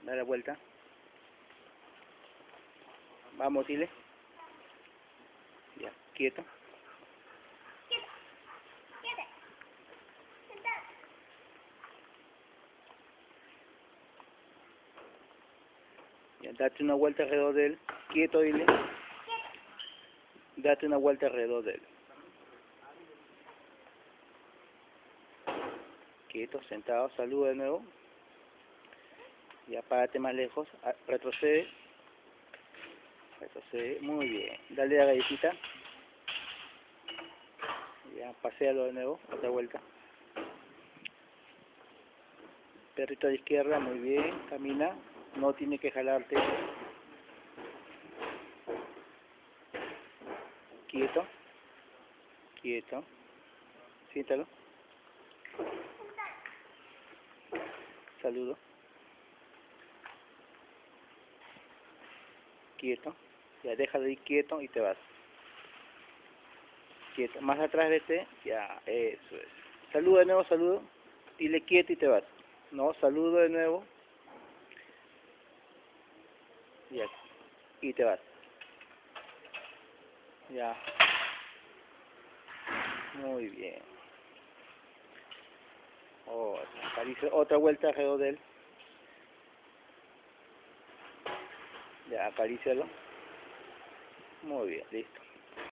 Da la vuelta. Vamos, dile. Ya, quieto. Ya, date una vuelta alrededor de él. Quieto, dile. Date una vuelta alrededor de él. Quieto, sentado, saluda de nuevo. Ya, párate más lejos. Retrocede. Retrocede. Muy bien. Dale la galletita. Ya, paséalo de nuevo. Otra vuelta. Perrito a la izquierda, muy bien. Camina. No tiene que jalarte. Quieto. Quieto. Siéntalo. Saludo. Quieto. Ya, deja de ir quieto y te vas. Quieto. Más atrás vete. Ya, eso es. Saludo de nuevo, saludo. Dile quieto y te vas. No, saludo de nuevo. Ya. Y te vas. Ya. Muy bien. Oh, acaricia. Otra vuelta alrededor de él. Ya, acarícialo. Muy bien, listo.